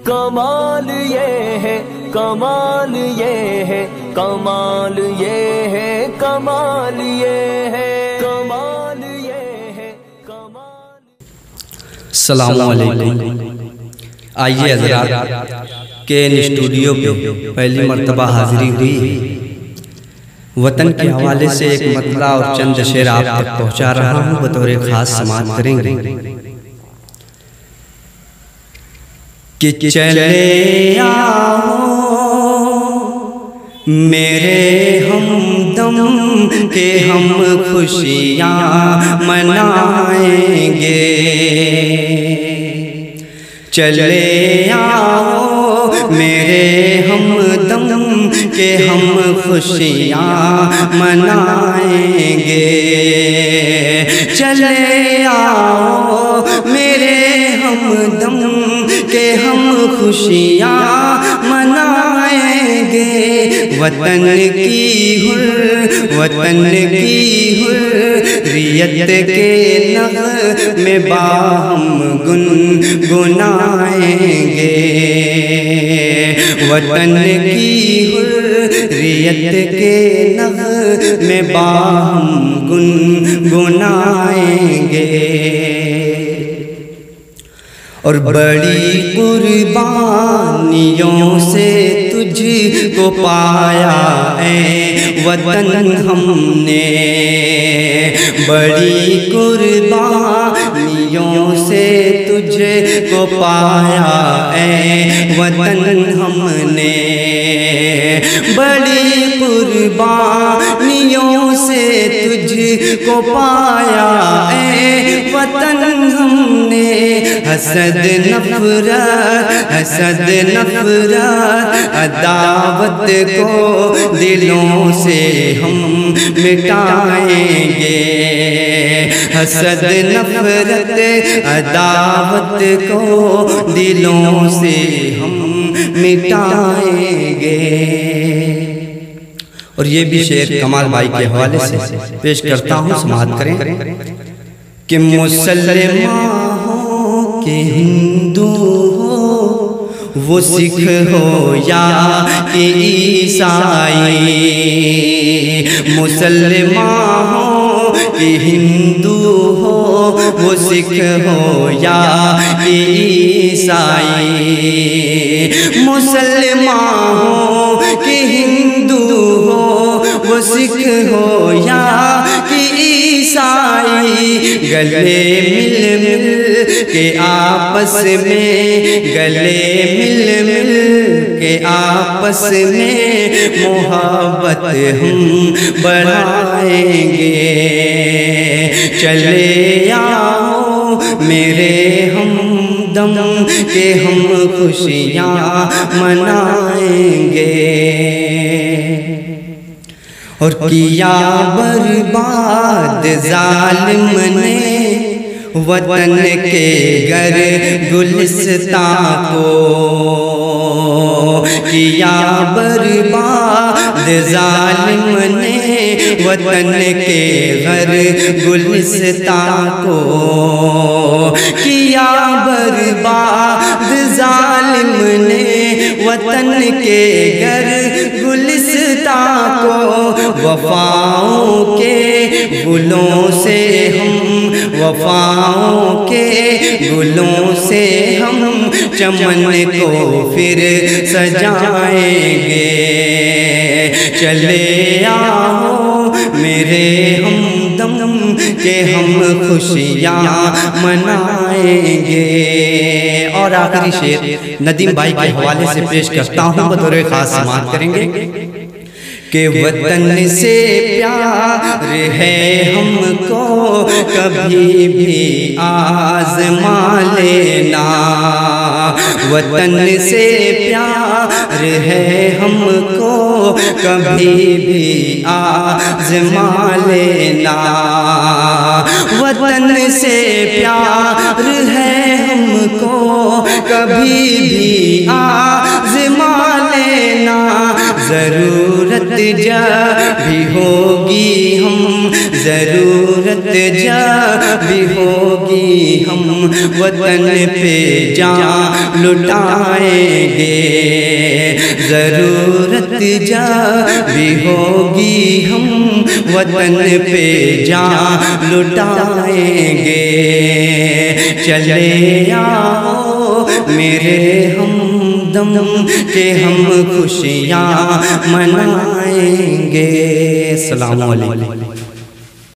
کمال یہ ہے، کمال یہ ہے، کمال یہ ہے، کمال یہ ہے، کمال یہ ہے، کمال۔ السلام علیکم۔ آئیے حضرات کے ان اسٹوڈیو پہ پہلی مرتبہ حاضری ہوئی ہے۔ وطن کے حوالے سے ایک مطلع اور چند شعر آپ تک پہنچا رہا ہوں، بطور خاص سماعت کریں گے کہ چلے آؤ میرے ہمدم کہ ہم خوشیاں منائیں گے، چلے آؤ میرے ہمدم کہ ہم خوشیاں منائیں گے، چلے آؤ میرے ہمدم کہ ہم خوشیاں منائیں گے، وطن کی حریت کے نغمے باہم گنگنائیں گے، وطن کی حریت کے نغمے باہم گنگنائیں گے، اور بڑی قربانیوں سے تجھ کو پایا اے وطن ہم نے، بڑی قربانیوں سے تجھ کو پایا اے وطن ہم نے، بڑی قربانیوں سے تجھ کو پایا اے وطن ہم نے، حسد نفرت عداوت کو دلوں سے ہم مٹائیں گے، حسد نفرت عداوت کو دلوں سے ہم مٹائیں گے۔ اور یہ بھی شعر کمال بھائی کے حوالے سے پیش کرتا ہوں، سماعت کریں کہ مسلمان ہو کہ ہندو ہو، وہ سکھ ہو یا کہ عیسائی، مسلمان ہو کہ ہندو ہو، وہ سکھ ہو یا کہ عیسائی، مسلمان ہو کہ ہندو ہو، وہ سکھ ہو یا کہ عیسائی، گلے مل کے آپس میں، گلے مل کے آپس میں محبت ہم بڑھائیں گے، چلے آؤ میرے ہمدم کہ ہم خوشیاں منائیں گے، اور کیا برباد ظالم نے وطن کے گر گلستان کو، کیا برباد ظالم نے وطن کے گر گلستان کو، کیا برباد ظالم نے وطن کے گر گلستان کو، وفاؤں کے گلوں سے ہم، وفاؤں کے گلوں سے ہم چمن کو پھر سجائیں گے، چلے آؤ میرے ہمدم کہ ہم خوشیاں منائیں گے۔ اور آخری شعر ندیم بھائی کے حوالے سے پیش کرتا ہوں، بطور خاص سماعت کریں گے کہ وطن سے پیار ہے ہم کو کبھی بھی آزما لینا، وطن سے پیار ہے ہم کو کبھی بھی آزما لینا، وطن سے پیار ہے ہم کو کبھی بھی آزما لینا، ضرورت جب بھی ہوگی ہم، ضرورت جب بھی ہوگی ہوگی ہم وطن پہ جان لٹائیں گے، ضرورت جب بھی ہوگی ہم وطن پہ جان لٹائیں گے، چلے آؤ میرے ہمدم کہ ہم خوشیاں منائیں گے۔ السلام علیکم۔